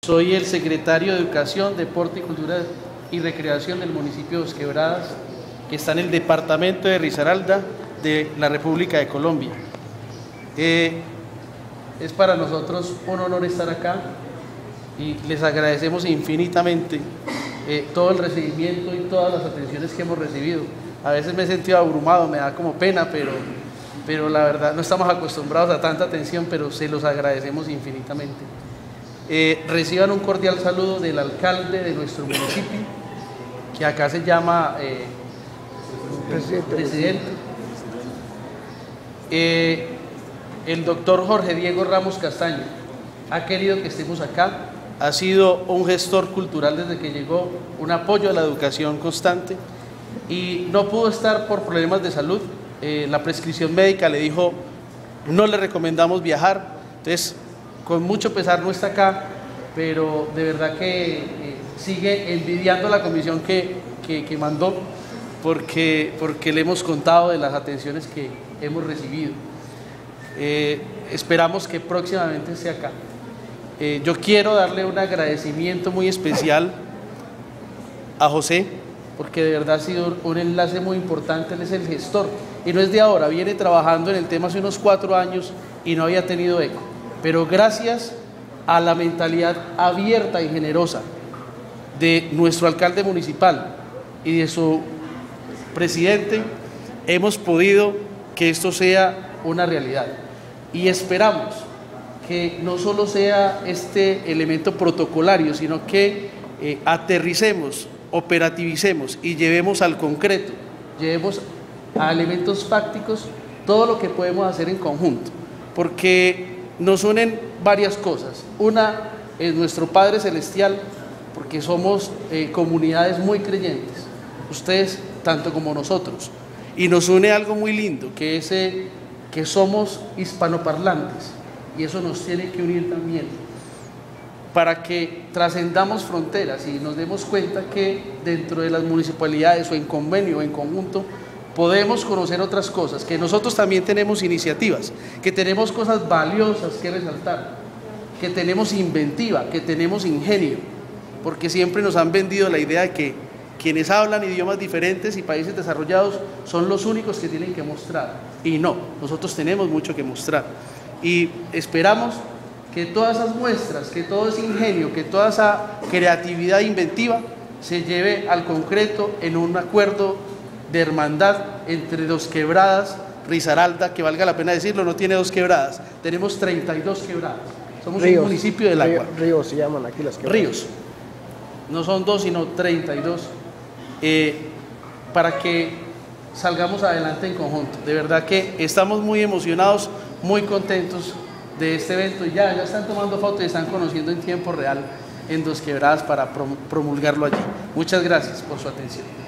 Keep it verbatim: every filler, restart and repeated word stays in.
Soy el secretario de Educación, Deporte y Cultura y Recreación del municipio de Dos Quebradas, que está en el departamento de Risaralda de la República de Colombia. Eh, es para nosotros un honor estar acá y les agradecemos infinitamente eh, todo el recibimiento y todas las atenciones que hemos recibido. A veces me he sentido abrumado, me da como pena, pero, pero la verdad no estamos acostumbrados a tanta atención, pero se los agradecemos infinitamente. Eh, reciban un cordial saludo del alcalde de nuestro municipio, que acá se llama eh, presidente. presidente. Eh, el doctor Jorge Diego Ramos Castaño ha querido que estemos acá, ha sido un gestor cultural desde que llegó, un apoyo a la educación constante y no pudo estar por problemas de salud. Eh, la prescripción médica le dijo no le recomendamos viajar, entonces con mucho pesar no está acá, pero de verdad que eh, sigue envidiando la comisión que, que, que mandó, porque, porque le hemos contado de las atenciones que hemos recibido. Eh, esperamos que próximamente esté acá. Eh, yo quiero darle un agradecimiento muy especial a José, porque de verdad ha sido un enlace muy importante. Él es el gestor, y no es de ahora, viene trabajando en el tema hace unos cuatro años y no había tenido eco. Pero gracias a la mentalidad abierta y generosa de nuestro alcalde municipal y de su presidente, hemos podido que esto sea una realidad. Y esperamos que no solo sea este elemento protocolario, sino que eh, aterricemos, operativicemos y llevemos al concreto, llevemos a elementos fácticos todo lo que podemos hacer en conjunto, porque nos unen varias cosas. Una es nuestro Padre Celestial, porque somos eh, comunidades muy creyentes, ustedes tanto como nosotros, y nos une algo muy lindo, que es eh, que somos hispanoparlantes, y eso nos tiene que unir también, para que trascendamos fronteras y nos demos cuenta que dentro de las municipalidades o en convenio o en conjunto podemos conocer otras cosas, que nosotros también tenemos iniciativas, que tenemos cosas valiosas que resaltar, que tenemos inventiva, que tenemos ingenio, porque siempre nos han vendido la idea de que quienes hablan idiomas diferentes y países desarrollados son los únicos que tienen que mostrar, y no, nosotros tenemos mucho que mostrar, y esperamos que todas esas muestras, que todo ese ingenio, que toda esa creatividad inventiva se lleve al concreto en un acuerdo de hermandad entre Dos Quebradas, Risaralda, que valga la pena decirlo, no tiene dos quebradas, tenemos treinta y dos quebradas, somos ríos, un municipio del agua. Ríos se llaman aquí las quebradas. Ríos, no son dos sino treinta y dos, eh, para que salgamos adelante en conjunto. De verdad que estamos muy emocionados, muy contentos de este evento, y ya, ya están tomando fotos y están conociendo en tiempo real en Dos Quebradas para promulgarlo allí. Muchas gracias por su atención.